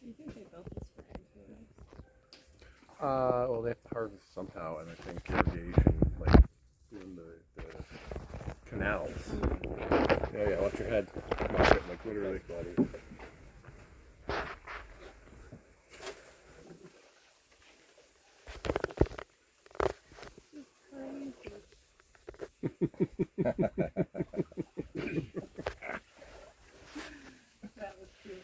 you think they built this for agriculture? Well, they have to harvest somehow, and I think irrigation, like in the canals. Yeah, watch your head. Watch it, like literally. That was cute.